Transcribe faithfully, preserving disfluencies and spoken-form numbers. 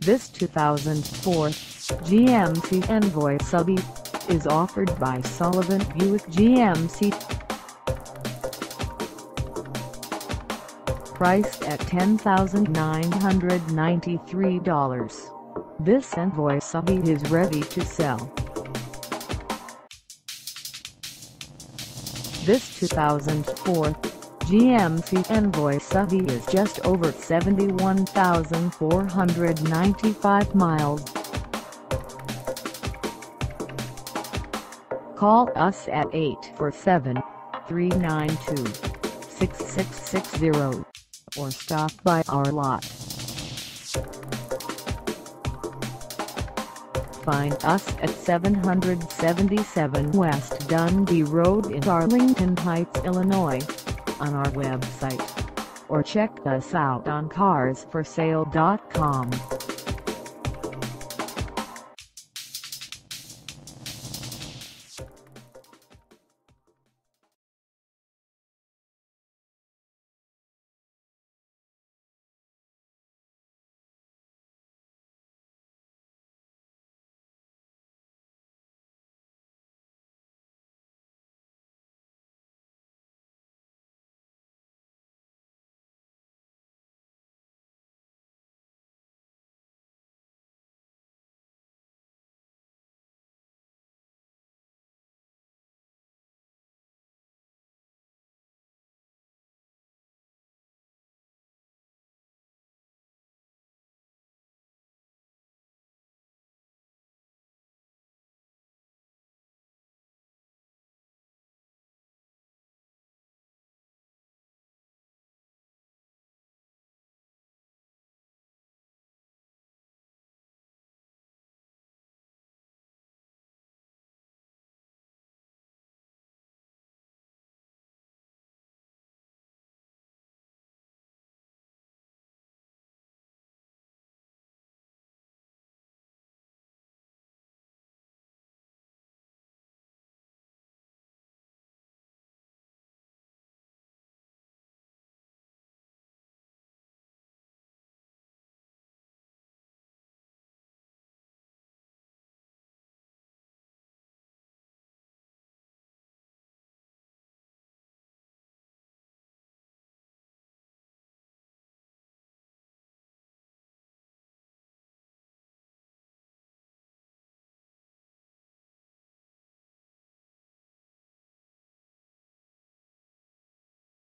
This two thousand four G M C Envoy S L E is offered by Sullivan Buick G M C. Priced at ten thousand nine hundred ninety-three dollars, this Envoy S L E is ready to sell. This two thousand four G M C Envoy S L E is just over seventy-one thousand four hundred ninety-five miles. Call us at eight four seven, three nine two, six six six zero or stop by our lot. Find us at seven seventy-seven West Dundee Road in Arlington Heights, Illinois, on our website, or check us out on cars for sale dot com.